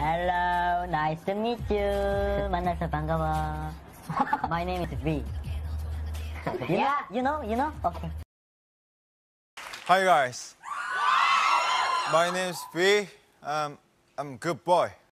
Hello, nice to meet you. 만나서 반가워. My name is V. You know? Okay. Hi guys. My name is V. I'm good boy.